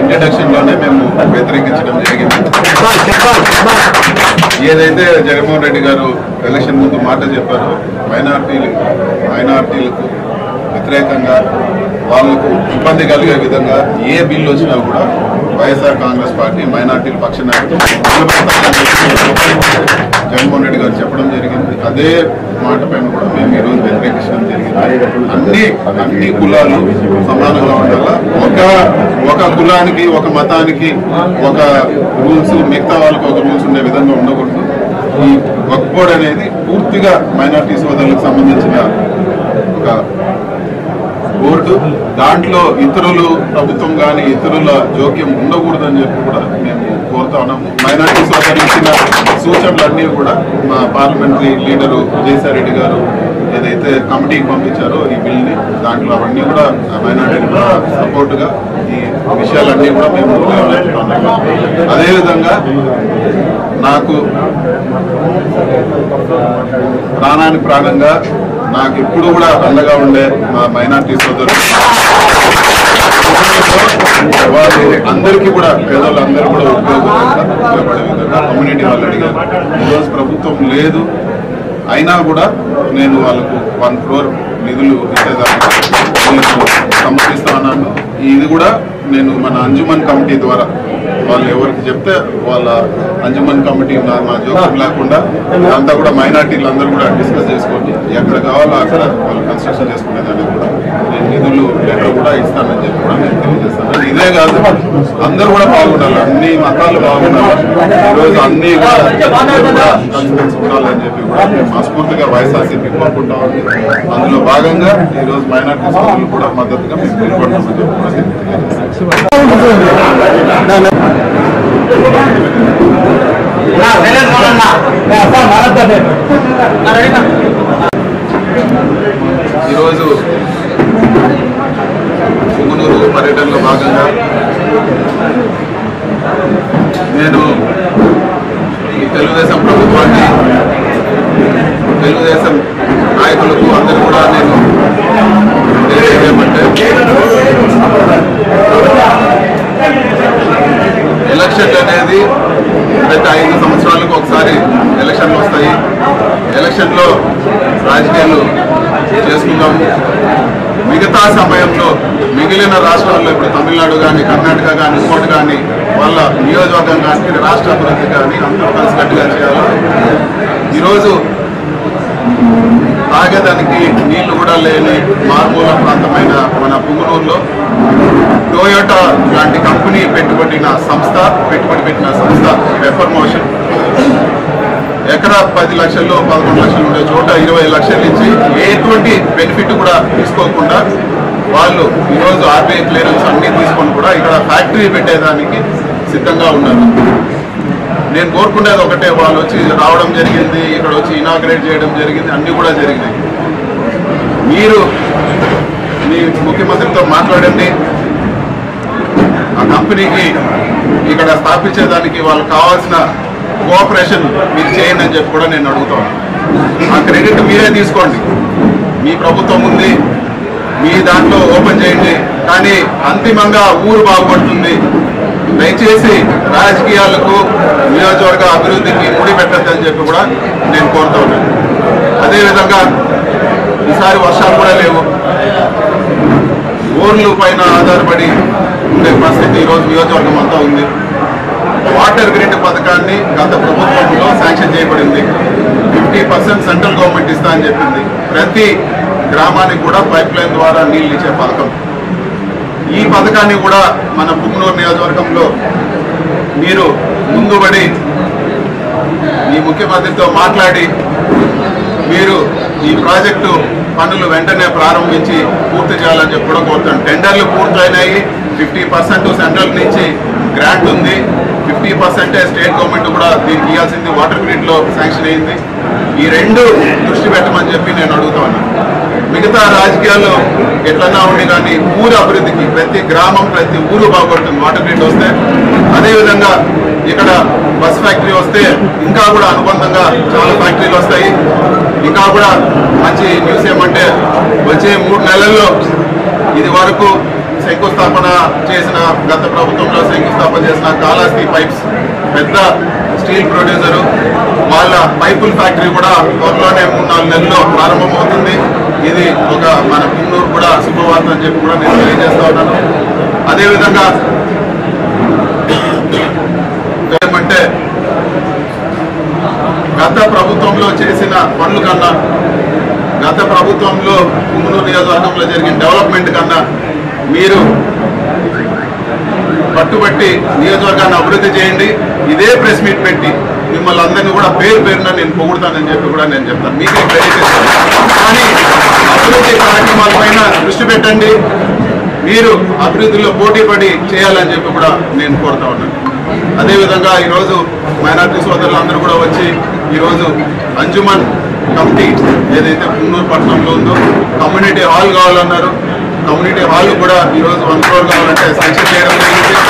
ఇంట్రడక్షన్లోనే మేము వ్యతిరేకించడం జరిగింది. ఏదైతే జగన్మోహన్ రెడ్డి గారు ఎలక్షన్ ముందు మాట చెప్పారో మైనార్టీలకు వ్యతిరేకంగా వాళ్లకు ఇబ్బంది కలిగే విధంగా ఏ బిల్లు వచ్చినా కూడా వైఎస్ఆర్ కాంగ్రెస్ పార్టీ మైనార్టీల పక్షాన జగన్మోహన్ రెడ్డి గారు చెప్పడం జరిగింది. అదే మాట పైన కూడా మేము ఈరోజు వ్యతిరేకించడం జరిగింది. అన్ని కులాలు సమానంగా ఉండాలా, ఒక కులానికి ఒక మతానికి ఒక రూల్స్, మిగతా వాళ్ళకి ఒక రూల్స్ ఉండే విధంగా ఉండకూడదు. ఈ వక్ఫ్ బోర్డ్ అనేది పూర్తిగా మైనార్టీ సోదరులకు సంబంధించిన ఒక బోర్డు. దాంట్లో ఇతరులు ప్రభుత్వం కానీ ఇతరుల జోక్యం ఉండకూడదని చెప్పి కూడా మేము కోరుతా ఉన్నాము. మైనార్టీ సోదరులు ఇచ్చిన సూచనలన్నీ కూడా మా పార్లమెంటరీ లీడరు విజయసాయిరెడ్డి గారు ఏదైతే కమిటీకి పంపించారో ఈ బిల్ని, దాంట్లో అవన్నీ కూడా మైనార్టీ సపోర్టుగా ఈ విషయాలన్నీ కూడా మేము లేవనెత్తుతున్నాము. అదేవిధంగా నాకు ప్రాణానికి ప్రాణంగా నాకు ఎప్పుడు కూడా అండగా ఉండే మా మైనార్టీ సోదరులు వాళ్ళు అందరికీ కూడా పేదవాళ్ళందరూ కూడా ఉపయోగపడే విధంగా కమ్యూనిటీ వాళ్ళు అడిగారు. ఈరోజు ప్రభుత్వం లేదు అయినా కూడా నేను వాళ్ళకు 1 crore నిధులు ఇచ్చేదానికి నేను సమర్పిస్తా ఉన్నాను. ఇది కూడా నేను మన అంజుమన్ కమిటీ ద్వారా వాళ్ళు ఎవరికి చెప్తే వాళ్ళ అంజుమన్ కమిటీ మా జోక్యం లేకుండా అంతా కూడా మైనార్టీలు అందరూ కూడా డిస్కస్ చేసుకోండి, ఎక్కడ కావాలో అక్కడ వాళ్ళు కన్స్ట్రక్షన్ చేసుకునేదానికి కూడా నేను నిధులు లెటర్ కూడా ఇస్తానని చెప్పి కూడా నేను తెలియజేస్తాను. ఇదే కాదు, అందరూ కూడా బాగుండాలి, అన్ని మతాలు బాగుండాలి, ఈరోజు అన్ని కలిసి ఉండాలని చెప్పి కూడా మనస్ఫూర్తిగా వైఎస్ఆర్సీపీ కోరుకుంటా ఉంది. అందులో భాగంగా ఈరోజు మైనార్టీ సోదరులు కూడా మద్దతుగా మేము నిలబడతామని చెప్పి కూడా ఈరోజు పుంగనూరు పర్యటనలో భాగంగా నేను ఈ తెలుగుదేశం ప్రభుత్వాన్ని, తెలుగుదేశం నాయకులకు అందరూ కూడా నేను తెలియజేయమంటే, ఎలక్షన్లు అనేది ప్రతి 5 సంవత్సరాలకు ఒకసారి ఎలక్షన్లు వస్తాయి. ఎలక్షన్లో రాజకీయాలు చేసుకుందాము. మిగతా సమయంలో మిగిలిన రాష్ట్రాల్లో ఇప్పుడు తమిళనాడు కానీ కర్ణాటక కానీ ఇంకోటి కానీ వాళ్ళ నియోజకవర్గం కానీ రాష్ట్ర అభివృద్ధి కానీ అందరూ కలిసికట్టుగా చేయాలి. ఈరోజు తాగేదానికి నీళ్లు కూడా లేని మారుమూల ప్రాంతమైన మన పుంగనూరులో టొయోటా లాంటి కంపెనీ పెట్టుబడి పెట్టిన సంస్థ వెఫర్ మోషన్ ఎకరా 10 లక్షలు 11 లక్షలు ఉండే చోట 20 లక్షలు ఇచ్చి ఎటువంటి బెనిఫిట్ కూడా తీసుకోకుండా వాళ్ళు ఈరోజు ఆర్బీఐ క్లియరెన్స్ అన్ని తీసుకొని కూడా ఇక్కడ ఫ్యాక్టరీ పెట్టేదానికి సిద్ధంగా ఉన్నారు. నేను కోరుకునేది ఒకటే, వాళ్ళు వచ్చి రావడం జరిగింది, ఇక్కడ వచ్చి ఇనాగ్రేట్ చేయడం జరిగింది, అన్నీ కూడా జరిగినాయి. మీరు మీ ముఖ్యమంత్రితో మాట్లాడండి, ఆ కంపెనీకి ఇక్కడ స్థాపించేదానికి వాళ్ళకి కావాల్సిన కోఆపరేషన్ మీరు చేయండి అని చెప్పి కూడా నేను అడుగుతాను. ఆ క్రెడిట్ మీరే తీసుకోండి, మీ ప్రభుత్వం ఉంది, మీ దాంట్లో ఓపెన్ చేయండి, కానీ అంతిమంగా ఊరు బాగుపడుతుంది. దయచేసి రాజకీయాలకు నియోజకవర్గ అభివృద్ధికి ముడి పెట్టద్దని చెప్పి కూడా నేను కోరుతా ఉన్నాను. అదేవిధంగా ఈసారి వర్షాలు కూడా లేవు, ఊర్లు పైన ఆధారపడి ఉండే పరిస్థితి ఈరోజు నియోజకవర్గం అంతా ఉంది. వాటర్ గ్రిడ్ పథకాన్ని గత ప్రభుత్వంలో శాంక్షన్ చేయబడింది. 50% సెంట్రల్ గవర్నమెంట్ ఇస్తా అని చెప్పింది. ప్రతి గ్రామానికి కూడా పైప్ లైన్ ద్వారా నీళ్ళు ఇచ్చే పథకం. ఈ పథకాన్ని కూడా మన పుంగనూరు నియోజకవర్గంలో మీరు ముందుబడి ఈ ముఖ్యమంత్రితో మాట్లాడి మీరు ఈ ప్రాజెక్టు పనులు వెంటనే ప్రారంభించి పూర్తి చేయాలని చెప్పి కూడా కోరుతాను. టెండర్లు పూర్తయినాయి, 50% సెంట్రల్ నుంచి గ్రాంట్ ఉంది, 50% స్టేట్ గవర్నమెంట్ కూడా దీనికి ఇవ్వాల్సింది వాటర్ గ్రిడ్లో శాంక్షన్ అయింది. ఈ రెండు దృష్టి పెట్టమని చెప్పి నేను అడుగుతా ఉన్నాను. మిగతా రాజకీయాల్లో ఎట్లన్నా ఉండి కానీ ఊరు అభివృద్ధికి ప్రతి గ్రామం ప్రతి ఊరు బాగుపడుతుంది వాటర్ గ్రిడ్ వస్తే. అదేవిధంగా ఇక్కడ బస్ ఫ్యాక్టరీ వస్తే ఇంకా కూడా అనుబంధంగా చాలా ఫ్యాక్టరీలు వస్తాయి. ఇంకా కూడా మంచి న్యూస్ ఏమంటే వచ్చే 3 నెలల్లో ఇది వరకు శంకుస్థాపన చేసిన గత ప్రభుత్వంలో శంకుస్థాపన చేసిన కాళహస్తి పైప్స్ పెద్ద స్టీల్ ప్రొడ్యూసరు, వాళ్ళ పైపుల ఫ్యాక్టరీ కూడా త్వరలోనే 3-4 నెలల్లో ప్రారంభమవుతుంది. ఇది ఒక మన పుంగనూరు కూడా శుభవార్త అని చెప్పి కూడా నేను తెలియజేస్తా ఉన్నాను. అదేవిధంగా ఏమంటే గత ప్రభుత్వంలో చేసిన పనుల కన్నా, గత ప్రభుత్వంలో పుంగనూరు నియోజకవర్గంలో జరిగిన డెవలప్మెంట్ కన్నా మీరు పట్టుబట్టి నియోజకవర్గాన్ని అభివృద్ధి చేయండి. ఇదే ప్రెస్ మీట్ పెట్టి మిమ్మల్ని అందరినీ కూడా పేరు పేరున నేను పొగుడతానని చెప్పి కూడా నేను చెప్తాను. మీకే క్రెడిట్ ఇస్తాను. కానీ అభివృద్ధి కార్యక్రమాలపైన దృష్టి పెట్టండి. మీరు అభివృద్ధిలో పోటీ పడి చేయాలని చెప్పి కూడా నేను కోరుతా ఉన్నాను. అదేవిధంగా ఈరోజు మైనార్టీ సోదరులు అందరూ కూడా వచ్చి ఈరోజు అంజుమన్ కమిటీ ఏదైతే పుంగనూరు పట్టణంలో ఉందో కమ్యూనిటీ హాల్ కావాలన్నారు. కమ్యూనిటీ హాల్ కూడా ఈరోజు 1 crore కావాలంటే శాంక్షన్ చేయడం జరిగింది.